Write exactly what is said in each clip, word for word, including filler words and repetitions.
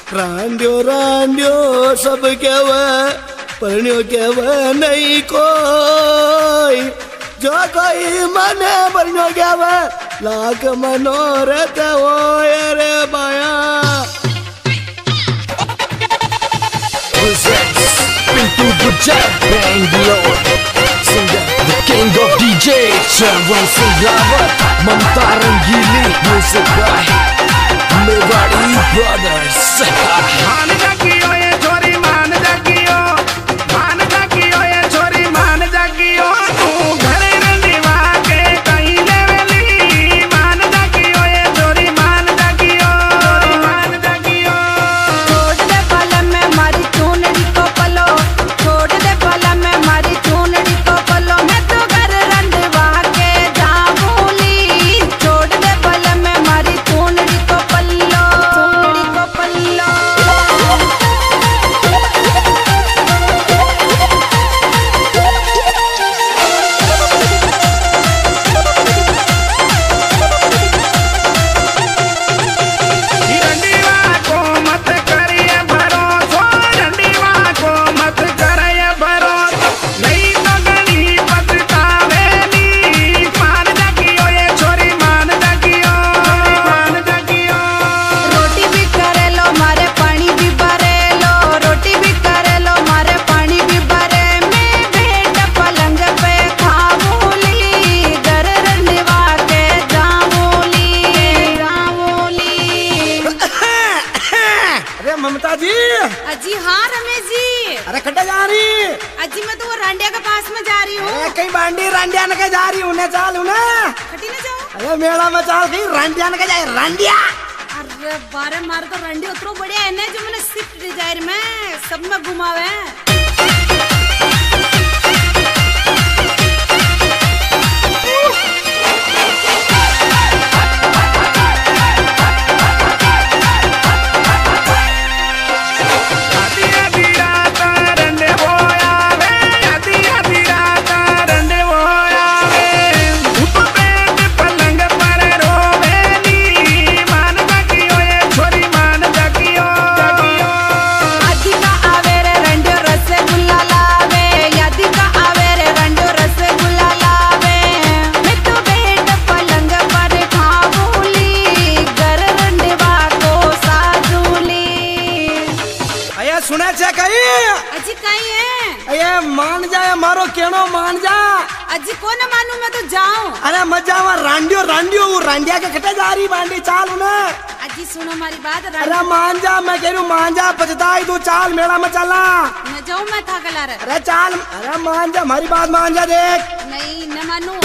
रांडियो रांडियो सब कहवे परण्यो कहवे नहीं कोई, जो कोई मने परण्यो कहवे लाख मनोरथ होय रे बाया। Pintu Bujat Bangalore, singer the king of D J, Rwans Mamta Rangili, music by Mewari Brothers. मान जागियो ये छोरी मान जागियो, मान जागियो ये छोरी मान जागियो, तू घरे रंडीवा के कहीं लेवेली। मान जागियो ये छोरी मान जागियो, मान जागियो। छोड़ दे पल में मारी चूनड़ी को पलो, छोड़ दे पल में मारी चूनड़ी को पलो, मैं तो घर रंडीवा के जाऊंगी। छोड़ दे पल में मारी चूनड़ी को पल्लो, चूनड़ी को पल्लो। रंडीवा को मत करिए भरोसा, रंडीवा को मत करिए भरोसा, नहीं तो गणी पछतावेली। मान जागियो ये छोरी मान जागियो, मान जागियो। रोटी भी करे लो मारे पानी भी भरे लो, रोटी भी करे लो मारे पानी भी भरे। मैं भेट पलंग पे खाऊंगी, घर रंडीवा के जाऊंगी, जाऊंगी। अरे ममता जी, अजी हाँ रमेश जी। अरे कटे जा रही? अजी मैं तो वो रांडिया के पास में जा रही हूँ। अरे कहीं बांडी रांडिया न के जा रही हूँ, चाल हूँ ना। खटी ना जाओ। अरे मेला में चाल कहीं रांडिया न के जाए, रांडिया। अरे बारे मार तो रांडी उतरो बढ़िया है ना, जो मैंने स्विफ्ट डिजायर में सब में घुमावे। आधी आधी रात रंडे होया वे, आधी आधी रात रंडे होया वे, उप पेट पलंग पर रोवेली। मान जागियो ये छोरी मान जागियो, जागियो। आधी का आवे रे रंडियो रसगुल्ला लावे, आधी का आवे रे रंडियो रसगुल्ला लावे। मैं तो बैठ पलंग पर खाऊंगी, घर रंडीवा को साजूली। अये सुने छे कहीं? अजी कहीं है? अये मान जाए मारो केनो मान जा। अजी को न मानू मैं तो जाऊं। अरे मजा वहाँ रांडियो रांडियो वो रांडिया के कटे जा रही बांडी, चाल हूँ ना। अजी सुनो हमारी बात। अरे मान जा, मैं कह रही हूँ मान जा, पछताई तू, चाल मेला में चला। न जाऊं मैं थकला रे। अरे चाल, अरे मान जा, हमारी बात मान जा, देख। नहीं न मानू।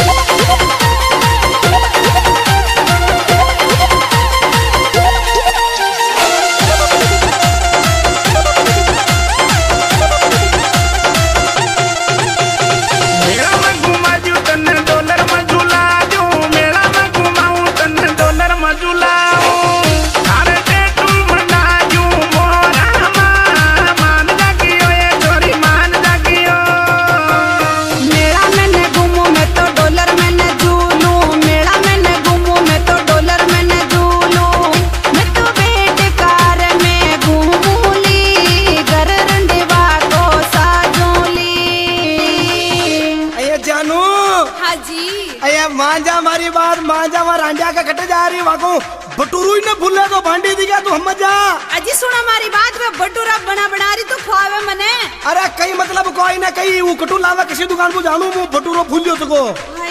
मेला में घुमा जू तन्ने डॉलर में झूला जू, मेला में घुमाऊं तन्ने डॉलर में झूलाऊं। अरे टेटू मना जू मोरा मां, मान जागियो ये छोरी मान जागियो। मेला में न घूमू मैं तो डॉलर में न झूलू, मेला में न घूमू मैं तो डॉलर में न झूलू। मैं तो बैठ कार में घूमूली, घर रंडीवा को साजूली। अये जानू, हाँ जी। अये मान जा, हमारी बात मान जा, वहाँ रांडिया के कटे जा रही, वहाँ को बटुरू ही न भूले तो भांडी दिखा तू, हम जा। अजी सुनो हमारी बात, मैं भटूरा बना बना रही तो खुआवे मने। अरे कहीं मतलब कोई ना कहीं वो कटू लावा किसी दुकान को जानू, वो बटूरो भूल जो तुको।